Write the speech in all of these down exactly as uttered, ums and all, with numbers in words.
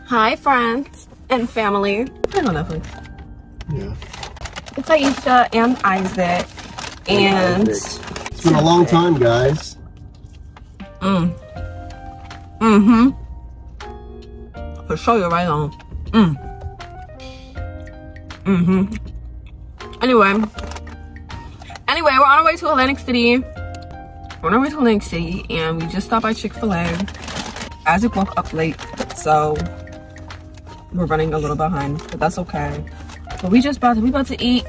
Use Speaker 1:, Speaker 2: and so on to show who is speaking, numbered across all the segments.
Speaker 1: Hi, friends and family. I don't know who.
Speaker 2: Yeah.
Speaker 1: It's Aisha and Isaac. And
Speaker 2: it's been a long time, guys.
Speaker 1: Mm. Mm-hmm. For sure, you're right on. Mm. Mm-hmm. Anyway. Anyway, we're on our way to Atlantic City. We're on our way to Atlantic City, and we just stopped by Chick-fil-A. Isaac woke up late, so we're running a little behind, but that's okay. But we just about to, we about to eat.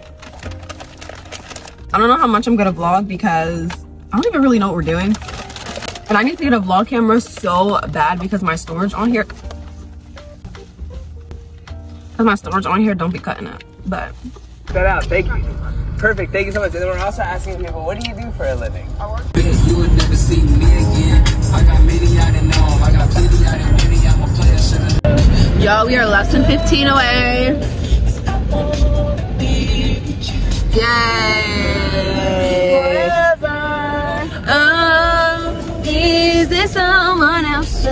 Speaker 1: I don't know how much I'm gonna vlog because I don't even really know what we're doing. And I need to get a vlog camera so bad because my storage on here, because my storage on here don't be cutting it, but.
Speaker 3: That out, thank you. Perfect, thank you so much. And then we're also asking people, what do you do for a living? I work.
Speaker 4: You would never see me again. I got many, I didn't know. I got plenty, I didn't win. I'm a player, should've.
Speaker 1: Yo, we are less than fifteen away. Yay! Forever. Oh, is there someone else?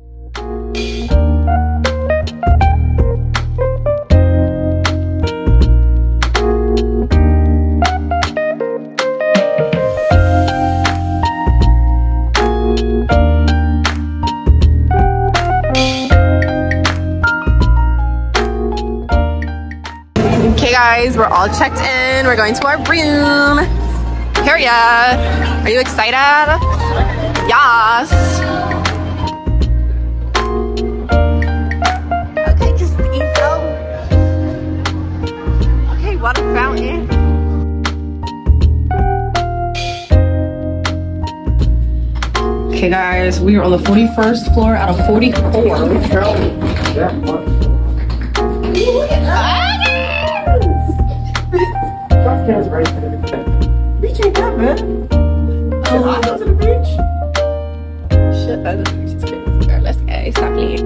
Speaker 1: Okay guys, we're all checked in. We're going to our room. Harriet, are you excited? Yes. Okay, just eat though. Okay, water fountain. Okay guys, we are on the forty-first floor out of forty-four. Look at that. Beach ain't that bad. Oh, I go to the beach. Shit, I go to the beach. It's crazy. Girl, let's go. Stop playing.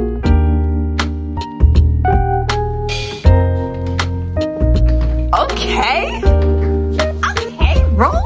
Speaker 1: Okay. Okay, roll.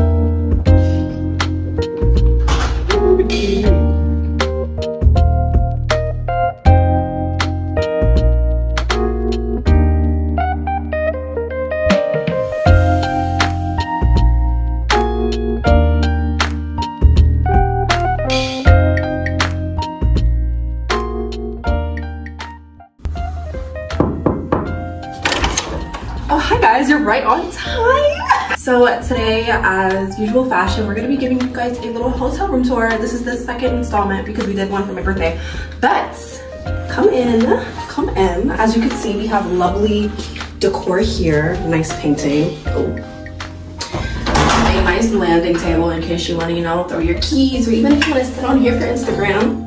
Speaker 1: You're right on time. So today, as usual fashion, we're gonna be giving you guys a little hotel room tour. This is the second installment because we did one for my birthday. But come in, come in. As you can see, we have lovely decor here. Nice painting. Oh. A nice landing table in case you want to, you know, throw your keys, or even if you want to sit on here for Instagram.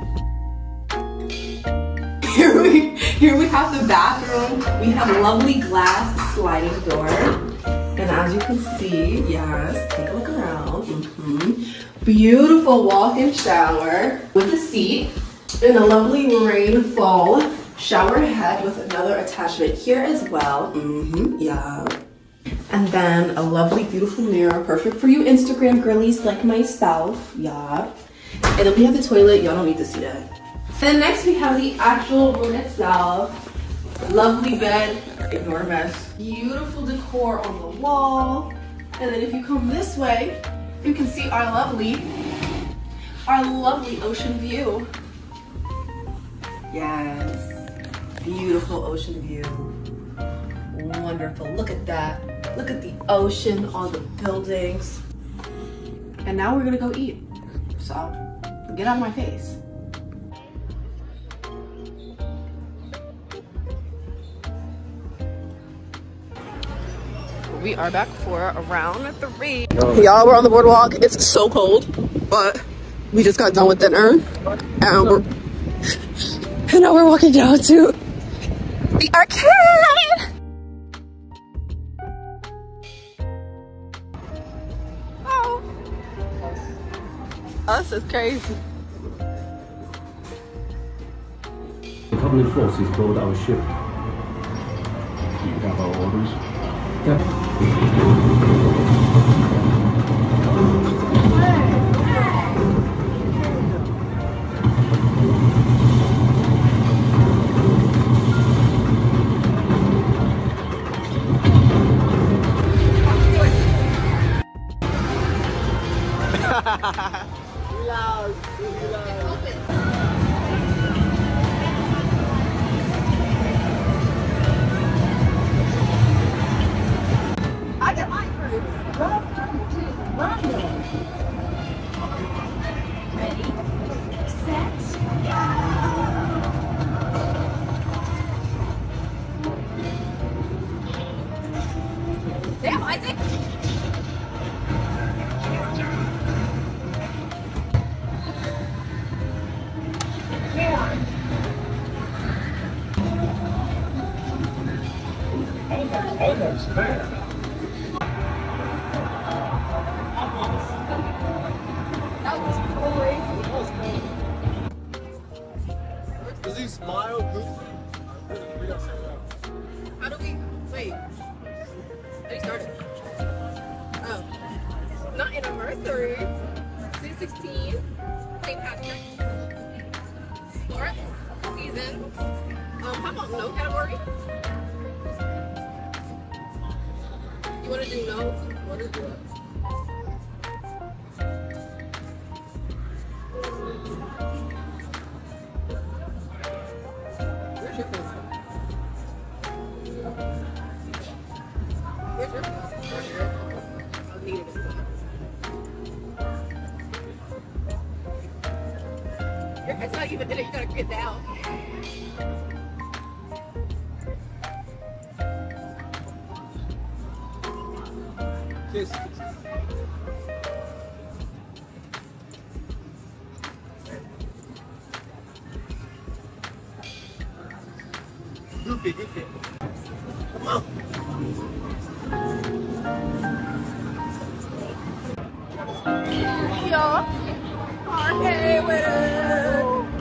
Speaker 1: Here we, here we have the bathroom. We have a lovely glass sliding door. And as you can see, yes, take a look around. Mm-hmm. Beautiful walk-in shower with a seat and a lovely rainfall shower head with another attachment here as well. Mm-hmm, yeah. And then a lovely, beautiful mirror, perfect for you Instagram girlies like myself. Yeah. And then we have the toilet. Y'all don't need to see that. Then next we have the actual room itself. Lovely bed, ignore the mess. Beautiful decor on the wall. And then if you come this way, you can see our lovely, our lovely ocean view. Yes, beautiful ocean view. Wonderful, look at that. Look at the ocean, all the buildings. And now we're gonna go eat. So, get out of my face. We are back for around three. Y'all, we're on the boardwalk. It's so cold, but we just got done with dinner, and we're and now we're walking down to the arcade. Oh, us is crazy.
Speaker 2: The Covenant forces board our ship. You have our orders. Yeah.
Speaker 3: Does he smile goofy?
Speaker 1: How do we wait? How do you start it? Oh, not anniversary. Sweet sixteen. Saint Patrick. Sports. Season. Um, how about no category? You want to do no? What is it? Where's your phone? Where's your phone? I'll need it. Your head's not even in it. You gotta get down.
Speaker 3: Kiss. Goofy, goofy. Come on.
Speaker 1: Y'all are hey with it.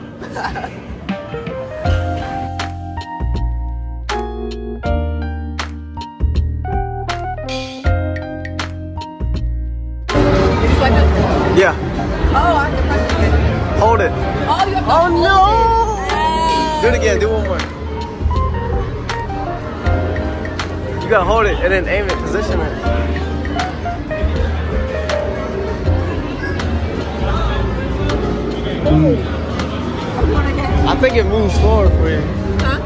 Speaker 3: Yeah.
Speaker 1: Oh, I have to press it again.
Speaker 3: Hold it.
Speaker 1: Oh, you have to
Speaker 3: Oh
Speaker 1: hold
Speaker 3: no!
Speaker 1: it.
Speaker 3: Do it again. Do one more. You gotta hold it and then aim it, position it. I think it moves forward for you.
Speaker 1: Huh?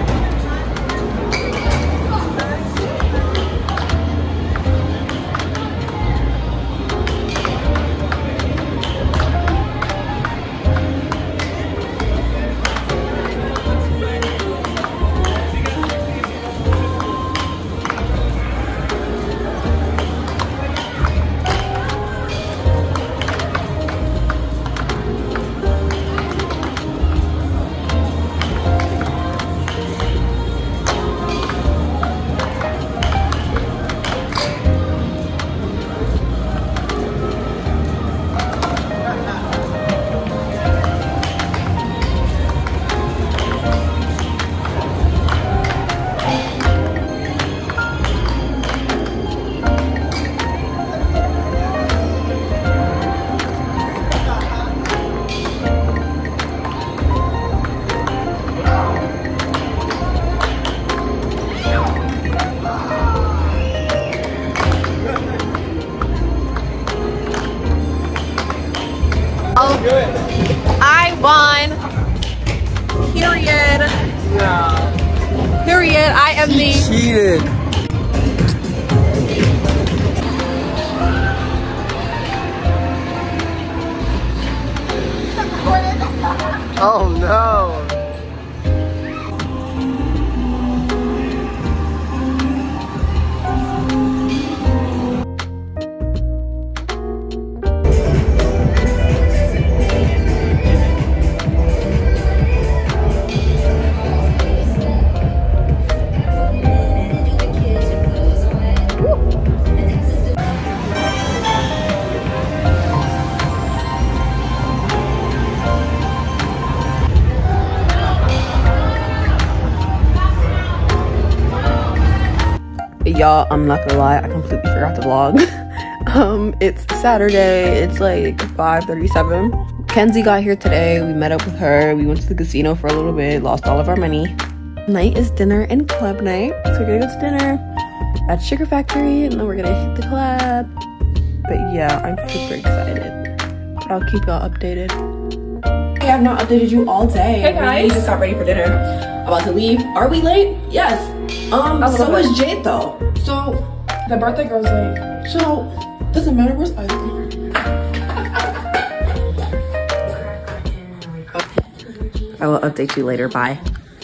Speaker 1: I won. Period.
Speaker 3: Yeah.
Speaker 1: Period. I am the.
Speaker 3: Cheated. Oh no.
Speaker 1: Y'all, I'm not gonna lie, I completely forgot to vlog. um, it's Saturday, it's like five thirty-seven. Kenzie got here today, we met up with her, we went to the casino for a little bit, lost all of our money. Tonight is dinner and club night, so we're gonna go to dinner at Sugar Factory, and then we're gonna hit the club. But yeah, I'm super excited, but I'll keep y'all updated. I have not updated you all day.
Speaker 5: Hey guys.
Speaker 1: We just got ready for dinner. About to leave. Are we late? Yes. Um, so
Speaker 5: bit.
Speaker 1: is Jade though. So,
Speaker 5: The birthday girl's late.
Speaker 1: so, doesn't matter, where's Isaac? I will update you later, bye.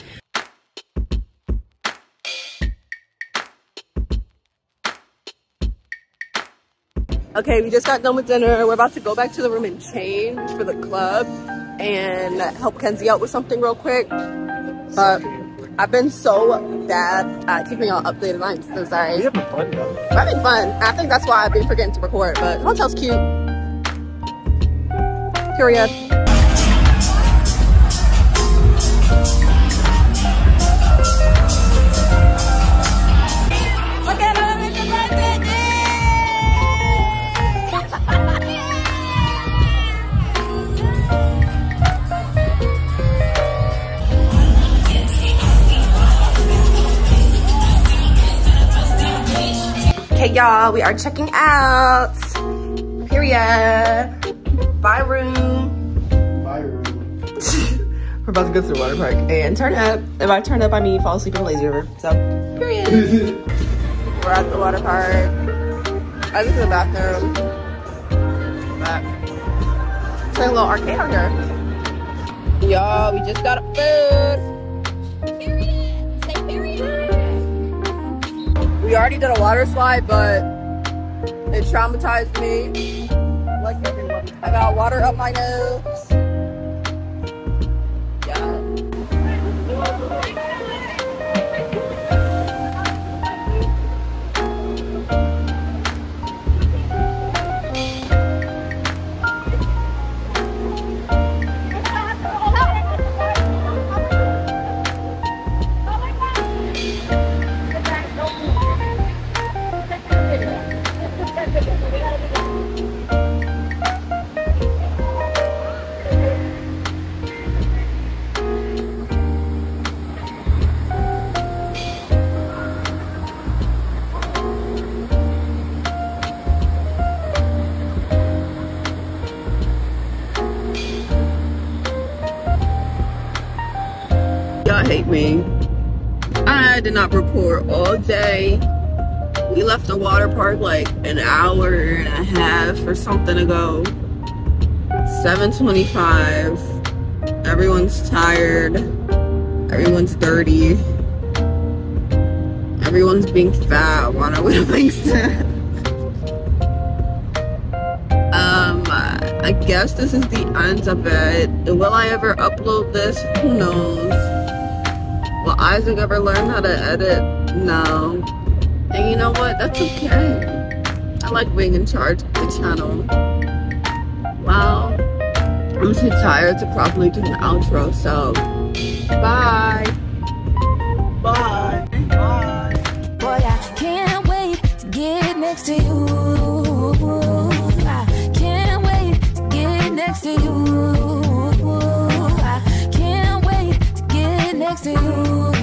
Speaker 1: Okay, we just got done with dinner. We're about to go back to the room and change for the club and help Kenzie out with something real quick. But I've been so bad at keeping y'all updated. I'm so sorry.
Speaker 3: We having fun though.
Speaker 1: We're having fun. I think that's why I've been forgetting to record, but the hotel's cute. Period. Okay, y'all, we are checking out. Period. Bye room.
Speaker 3: Bye room.
Speaker 1: We're about to go to the water park and turn up. If I turn up, I mean fall asleep in the lazy river. So, period. We're at the water park. I went to the bathroom. But it's like a little arcade out here. Y'all, we just got food. Period. Say period. We already did a water slide, but it traumatized me. Like everyone. I got water up my nose. Yeah. Y'all hate me. I did not record all day. We left the water park like an hour and a half or something ago. seven twenty-five. Everyone's tired. Everyone's dirty. Everyone's being fat. I wanna win a Wingston. Um, I guess this is the end of it. Will I ever upload this? Who knows? Will Isaac ever learn how to edit? No. And you know what? That's okay. I like being in charge of the channel. Wow. I'm too tired to properly do an outro, so bye. Bye. Bye.
Speaker 6: Boy, I can't wait to get next to you. I can't wait to get next to you. I can't wait to get next to you.